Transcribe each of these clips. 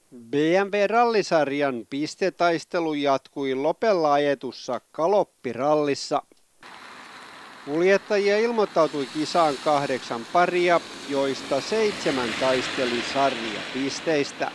BMW-rallisarjan pistetaistelu jatkui Lopella ajetussa Galoppirallissa. Kuljettajia ilmoittautui kisaan 8 paria, joista 7 taisteli sarjapisteistä.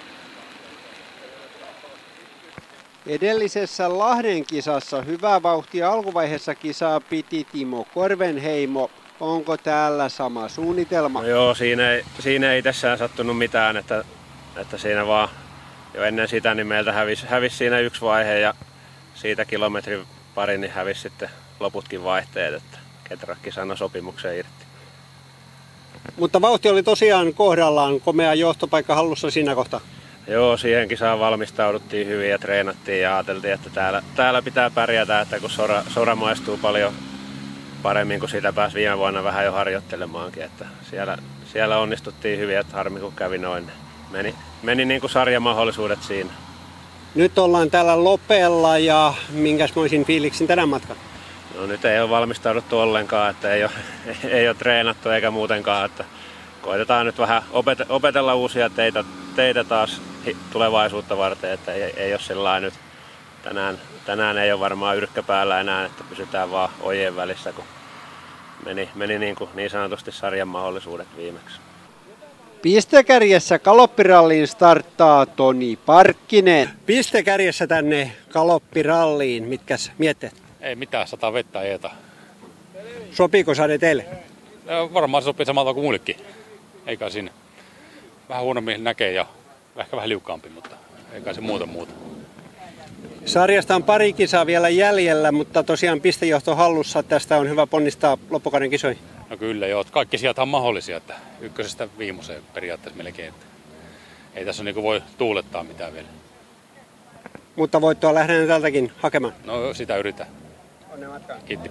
Edellisessä Lahden kisassa hyvää vauhtia alkuvaiheessa kisaa piti Timo Korvenheimo. Onko täällä sama suunnitelma? No joo, siinä ei tässä sattunut mitään, että siinä vaan jo ennen sitä niin meiltä hävisi siinä yksi vaihe ja siitä kilometrin pari niin hävisi sitten loputkin vaihteet, että Ketrakki sanoi sopimuksen irti. Mutta vauhti oli tosiaan kohdallaan, komea johtopaikka hallussa siinä kohtaa. Joo, siihen kisaan valmistauduttiin hyvin ja treenattiin ja ajateltiin, että täällä pitää pärjätä, että kun sora maistuu paljon paremmin kuin sitä pääsi viime vuonna vähän jo harjoittelemaankin, että siellä onnistuttiin hyvin, että harmi kun kävi noin. Meni niin kuin sarjamahdollisuudet siinä. Nyt ollaan täällä Lopella ja minkäsmoisin fiiliksin tänään matka? No nyt ei ole valmistauduttu ollenkaan, että ei ole treenattu eikä muutenkaan, että koitetaan nyt vähän opetella uusia teitä taas tulevaisuutta varten, että ei ole sellainen nyt tänään ei ole varmaan yrkkä päällä enää, että pysytään vaan ojien välissä, kun meni niin sanotusti sarjan mahdollisuudet viimeksi. Pistekärjessä Galoppiralliin starttaa Toni Parkkinen. Pistekärjessä tänne Galoppiralliin, mitkäs mietteet? Ei mitään, sataa vettä eeta. Sopiiko sade teille? Varmaan se sopii samalla kuin muillekin. Eikä siinä. Vähän huonommin näkee ja ehkä vähän liukkaampi, mutta eikä se muuta. Sarjasta on pari kisaa vielä jäljellä, mutta tosiaan pistejohto hallussa. Tästä on hyvä ponnistaa loppukauden kisoihin. No kyllä joo, kaikki sieltä on mahdollisia, että ykkösestä viimeiseen periaatteessa melkein. Että ei tässä niin voi tuulettaa mitään vielä. Mutta voittoa lähdetään tältäkin hakemaan. No sitä yritän. Onnea matkaan. Kiitti.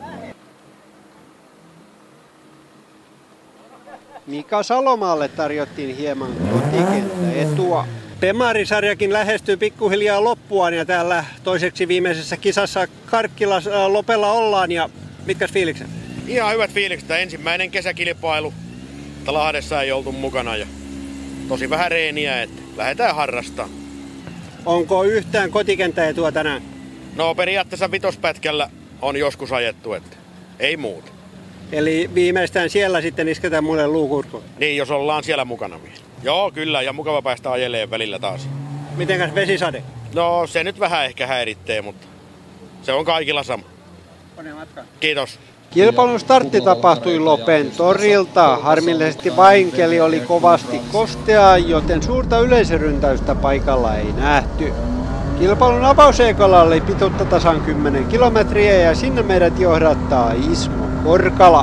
Mika Salomaalle tarjottiin hieman kotikenttäetua. Pemarisarjakin lähestyy pikkuhiljaa loppuaan ja täällä toiseksi viimeisessä kisassa Karkkila Lopella ollaan ja mitkäs fiilikset? Ihan hyvät fiilikset. Ensimmäinen kesäkilpailu. Lahdessa ei oltu mukana ja tosi vähän reeniä, että lähdetään harrastamaan. Onko yhtään kotikenttäetua tänään? No periaatteessa vitospätkällä on joskus ajettu, että ei muuta. Eli viimeistään siellä sitten isketään muille luukurkkuun? Niin, jos ollaan siellä mukana vielä. Joo, kyllä, ja mukava päästä ajeleen välillä taas. Mitenkäs vesisade? No, se nyt vähän ehkä häiritsee, mutta se on kaikilla sama. Onnea matkaan. Kiitos. Kilpailun startti tapahtui Lopen torilta. Harmillisesti vain keli oli kovasti kostea, joten suurta yleisöryntäystä paikalla ei nähty. Kilpailun avauseikolla oli pituutta tasan 10 kilometriä ja sinne meidät johdattaa Ismo Korkala.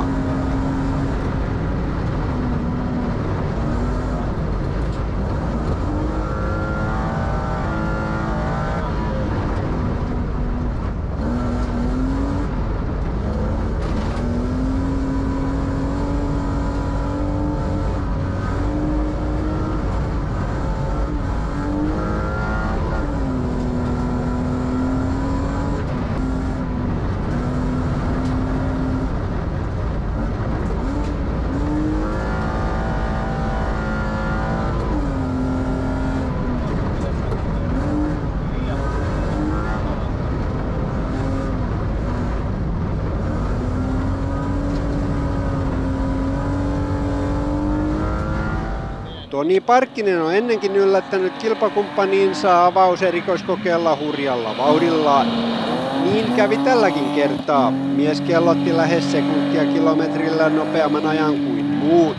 Toni Parkkinen on ennenkin yllättänyt kilpakumppaninsa avauserikoiskokeella hurjalla vauhdillaan. Niin kävi tälläkin kertaa. Mies kellotti lähes sekuntia kilometrillä nopeamman ajan kuin muut.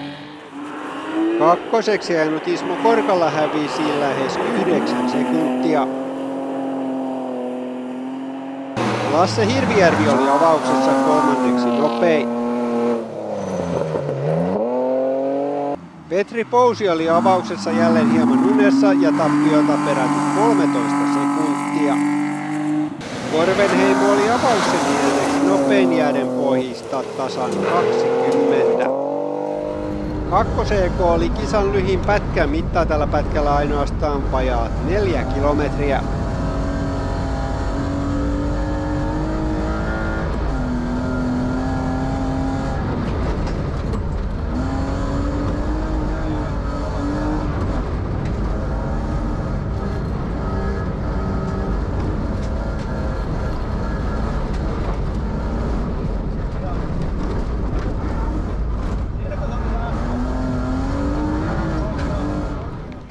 Kakkoseksi ajanut Ismo Korkala hävisi lähes 9 sekuntia. Lasse Hirvijärvi oli avauksessa kolmanneksi nopein. Petri Pousi oli avauksessa jälleen hieman unessa ja tappiota peräti 13 sekuntia. Korvenheimo oli avauksen neljänneksi nopein jääden pohjista tasan 20. Kakkos-EK oli kisan lyhin pätkä, mittaa tällä pätkällä ainoastaan vajaat 4 kilometriä.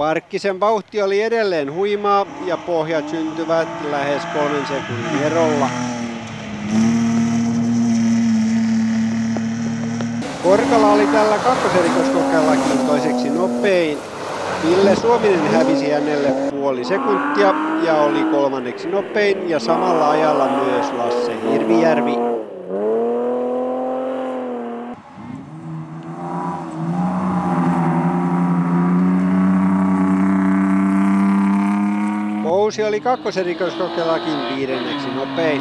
Parkkisen vauhti oli edelleen huimaa ja pohjat syntyvät lähes 3 sekunnin erolla. Korkala oli tällä kakkoserikoiskokeillakin toiseksi nopein. Ville Suominen hävisi hänelle puoli sekuntia ja oli kolmanneksi nopein ja samalla ajalla myös Lasse Hirvijärvi. Pousi oli kakkoserikoiskokeillakin viidenneksi nopein.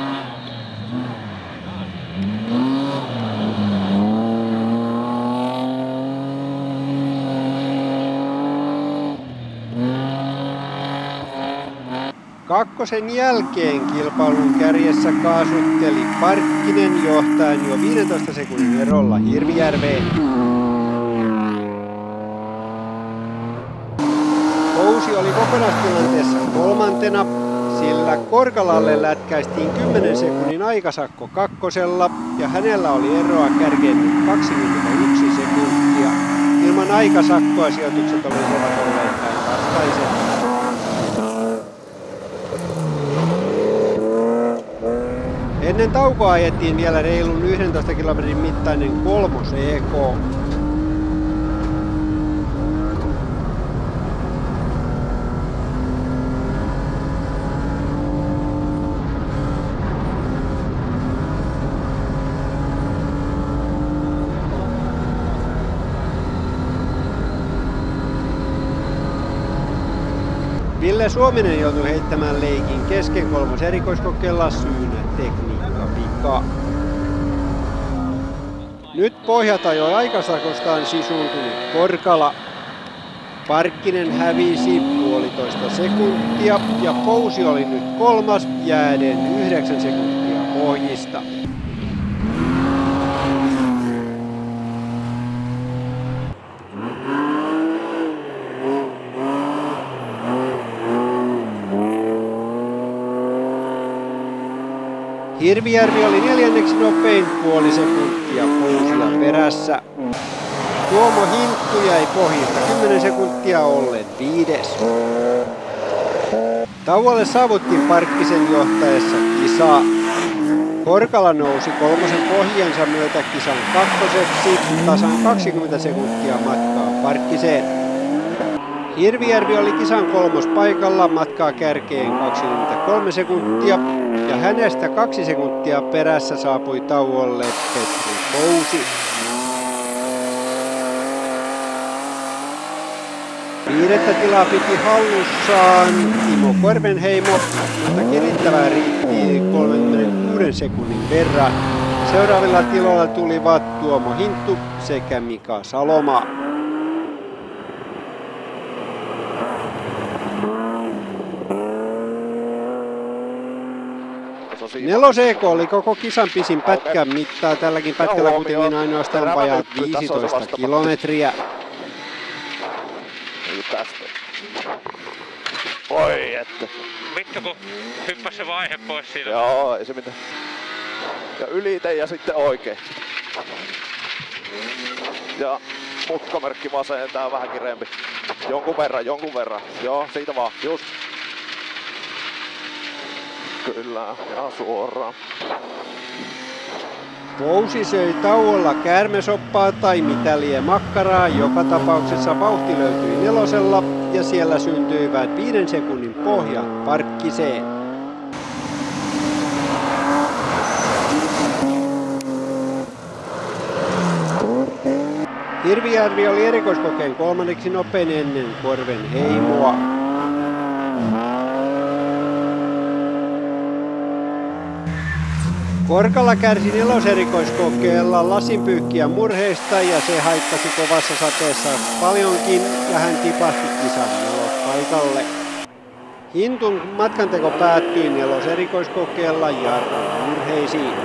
Kakkosen jälkeen kilpailun kärjessä kaasutteli Parkkinen johtaen jo 15 sekunnin erolla Hirvijärveen. Pousi oli kokonaistilanteessa kolmantena, sillä Korkalalle lätkäistiin 10 sekunnin aikasakko kakkosella ja hänellä oli eroa kärkeen 21 sekuntia. Ilman aikasakkoa sijoitukset olisivat olleet päinvastaiset. Ennen taukoa ajettiin vielä reilun 11 kilometrin mittainen kolmos EK. Ville Suominen joutui heittämään leikin kesken kolmoserikoiskokeilla syynä tekniikkavika. Nyt pohjat ajoi aikasakostaan sisuuntunut Korkala. Parkkinen hävisi 1,5 sekuntia ja Pousi oli nyt kolmas jääden 9 sekuntia pohjista. Hirvijärvi oli neljänneksi nopein 0,5 sekuntia Pousia perässä. Tuomo Hinttu jäi pohjista 10 sekuntia ollen 5. Tauolle saavuttiin Parkkisen johtaessa kisaa. Korkala nousi kolmosen pohjansa myötä kisan kakkoseksi tasan 20 sekuntia matkaa Parkkiseen. Hirvijärvi oli kisan kolmospaikalla matkaa kärkeen 23 sekuntia ja hänestä 2 sekuntia perässä saapui tauolle Petri Pousi. Viidettä tilaa piti hallussaan Timo Korvenheimo, mutta kirittävää riitti 36 sekunnin verran. Seuraavilla tiloilla tulivat Tuomo Hinttu sekä Mika Salomaa. Nelos EK oli koko kisan pisin pätkän mittaa. Tälläkin pätkällä kuitenkin ainoastaan vajaat 15 kilometriä. Oi että. Vittu kun hyppäsi se vaihe pois siitä. Joo, ei se mitään. Ja ylite ja sitten oikein. Ja mutkamerkki vaseen, tää on vähän kireempi. Jonkun verran. Joo, siitä vaan, just. Kyllä, ja suoraan. Pousi söi tauolla käärmesoppaa tai mitä lie makkaraa. Joka tapauksessa vauhti löytyi nelosella ja siellä syntyivät 5 sekunnin pohjat Parkkiseen. Hirvijärvi oli erikoiskokeen kolmanneksi nopein ennen Korvenheimoa. Korkala kärsi neloserikoiskokeella lasinpyyhkiä murheista ja se haittasi kovassa sateessa paljonkin ja hän tipahti kisan nelospaikalle. Hintun matkanteko päättyi neloserikoiskokeella jarrun murheisiin.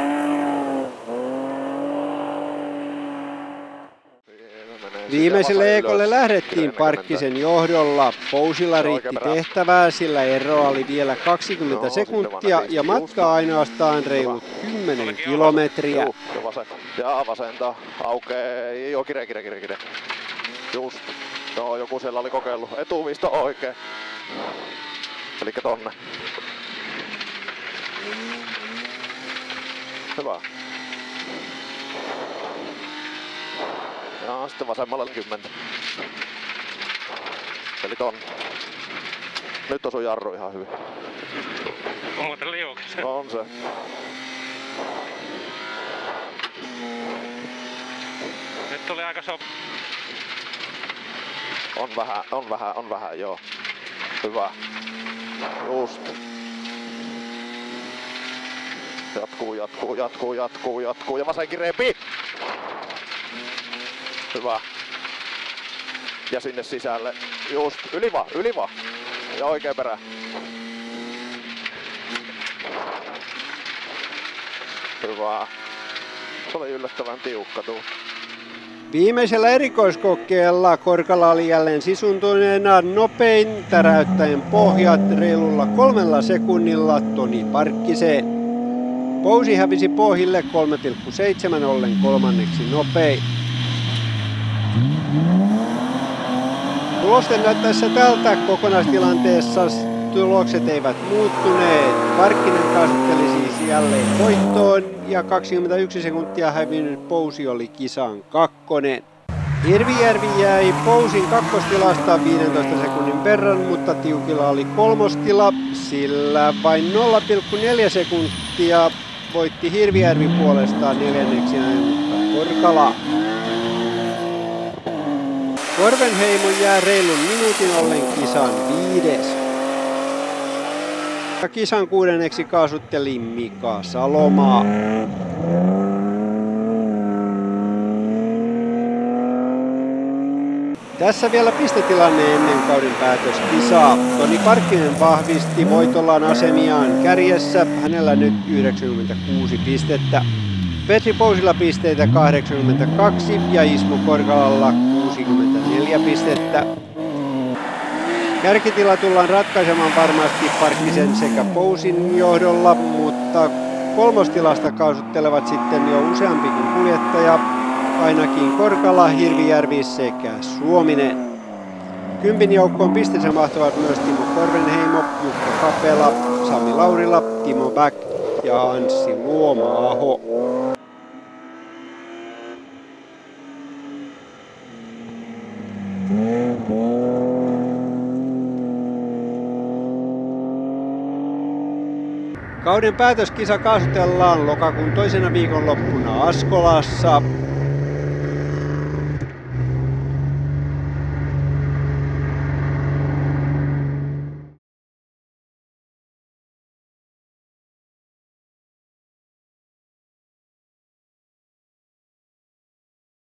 Viimeiselle EK:lle lähdettiin Parkkisen johdolla. Pousilla riitti tehtävää, sillä eroa oli vielä 20 sekuntia ja matka ainoastaan reilut 10 kilometriä. Ja vasenta aukee. Joo, kire. Just. Joo, joku siellä oli kokeillut etuviisto oikein. Elikkä tonne. Hyvä. Ja sitten vasemmalla 10. Eli tonne. Nyt osui jarru ihan hyvin. On muuten liukas. On se. Nyt tuli aika On vähän, joo. Hyvä. Just. Jatkuu ja vasen kireempi. Hyvä. Ja sinne sisälle. Just. Yli vaan. Ja oikein perä. Hyvä. Se oli yllättävän tiukka tuo. Viimeisellä erikoiskokeella Korkala oli jälleen sisuntuneena nopein täräyttäen pohjat reilulla 3 sekunnilla Toni Parkkiseen. Pousi hävisi pohjille 3,7 ollen kolmanneksi nopein. Tulosten näyttäessä tältä kokonaistilanteessa tulokset eivät muuttuneet. Parkkinen kaasutteli siis jälleen voittoon ja 21 sekuntia hävinnyt Pousi oli kisan kakkonen. Hirvijärvi jäi Pousin kakkostilasta 15 sekunnin verran, mutta tiukilla oli kolmostila, sillä vain 0,4 sekuntia voitti Hirvijärvi puolestaan neljänneksi ajanutta Korkala. Korvenheimo jää reilun minuutin ollen kisan 5. Kisan 6. kaasutteli Mika Salomaa. Tässä vielä pistetilanne ennen kauden päätöskisaa. Toni Parkkinen vahvisti voitollaan asemiaan kärjessä, hänellä nyt 96 pistettä. Petri Pousilla pisteitä 82 ja Ismo Korkalalla 64 pistettä. Kärkitila tullaan ratkaisemaan varmasti Parkkisen sekä Pousin johdolla, mutta kolmostilasta kaasuttelevat sitten jo useampikin kuljettaja, ainakin Korkala, Hirvijärvi sekä Suominen. 10 joukkoon pisteessä mahtuvat myös Timo Korvenheimo, Jukka Kapela, Sami Laurila, Timo Back ja Anssi Luoma-aho. Kauden päätöskisa kaasutellaan lokakuun toisena viikonloppuna Askolassa.